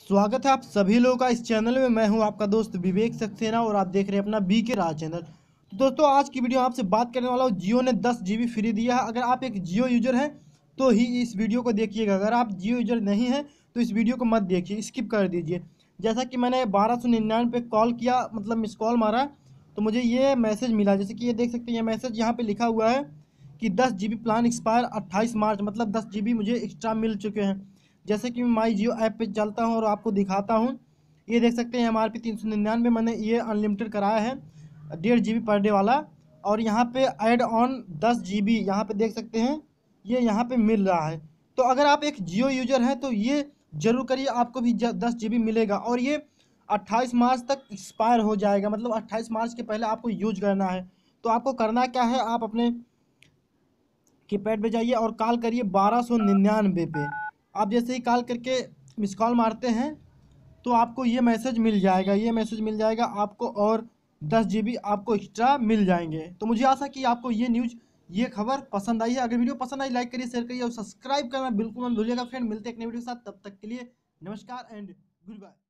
स्वागत है आप सभी लोगों का इस चैनल में। मैं हूं आपका दोस्त विवेक सक्सेना और आप देख रहे हैं अपना बीके राज चैनल। तो दोस्तों आज की वीडियो आपसे बात करने वाला हूं। जियो ने 10 GB फ्री दिया है। अगर आप एक जियो यूजर हैं तो ही इस वीडियो को देखिएगा। अगर आप जियो यूजर नहीं हैं तो इस वीडियो को मत देखिए, स्किप कर दीजिए। जैसा कि मैंने 1299 पे कॉल किया, मतलब मिस कॉल मारा, तो मुझे ये मैसेज मिला। जैसे कि ये देख सकते हैं, ये मैसेज यहाँ पर लिखा हुआ है कि 10 GB प्लान एक्सपायर 28 मार्च, मतलब 10 GB मुझे एक्स्ट्रा मिल चुके हैं। जैसे कि मैं माई जियो ऐप पे चलता हूँ और आपको दिखाता हूँ। ये देख सकते हैं MRP 399 मैंने ये अनलिमिटेड कराया है, 1.5 GB पर डे वाला। और यहाँ पे ऐड ऑन 10 GB यहाँ पे देख सकते हैं, ये यहाँ पे मिल रहा है। तो अगर आप एक जियो यूजर हैं तो ये जरूर करिए, आपको भी 10 GB मिलेगा। और ये 28 मार्च तक एक्सपायर हो जाएगा, मतलब 28 मार्च के पहले आपको यूज करना है। तो आपको करना क्या है, आप अपने कीपैड पे जाइए और कॉल करिए 1299 पे। आप जैसे ही कॉल करके मिस कॉल मारते हैं तो आपको ये मैसेज मिल जाएगा, ये मैसेज मिल जाएगा आपको, और 10 GB आपको एक्स्ट्रा मिल जाएंगे। तो मुझे आशा कि आपको ये न्यूज़, ये खबर पसंद आई है। अगर वीडियो पसंद आई, लाइक करिए, शेयर करिए और सब्सक्राइब करना बिल्कुल मत भूलिएगा। फ्रेंड, मिलते हैं एक नई वीडियो के साथ, तब तक के लिए नमस्कार एंड गुड बाय।